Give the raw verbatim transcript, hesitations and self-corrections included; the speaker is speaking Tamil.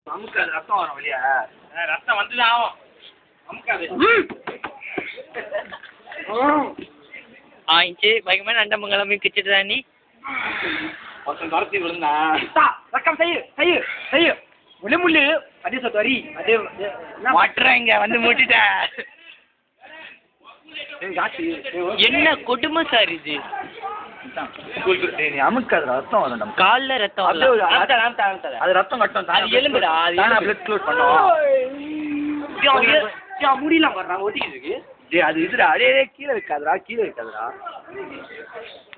அமுக்காது ரத்தம் வரும் வெளியே. ரத்தம் வந்துதான் ஆகும். அமுக்காது. ஆயிடுச்சு பைக்கமே நண்ட மங்களமே கிச்சிட்டு நீ ஒருத்தன் துரத்தி விழுந்தா ரக்கம் செய்யு செய்யு செய்யு முள்ளு முள்ளு அதே சொத்தரி அதே மாட்டுறாங்க வந்து மூட்டிட்டேன். என்ன கொடுமை சார் இது. அமுக்காது ரத்தம் வரும் நம்ம காலில் ரத்தம் அது ரத்தம் கட்டும் அது எலும்புடா பிளட் க்ளோட் பண்ணுவோம். முடியலாம் வர்றாங்க ஒட்டிக்கிட்டு இருக்கு. அது இதுடா அடே கீழே இருக்காதுடா கீழே இருக்காதுடா.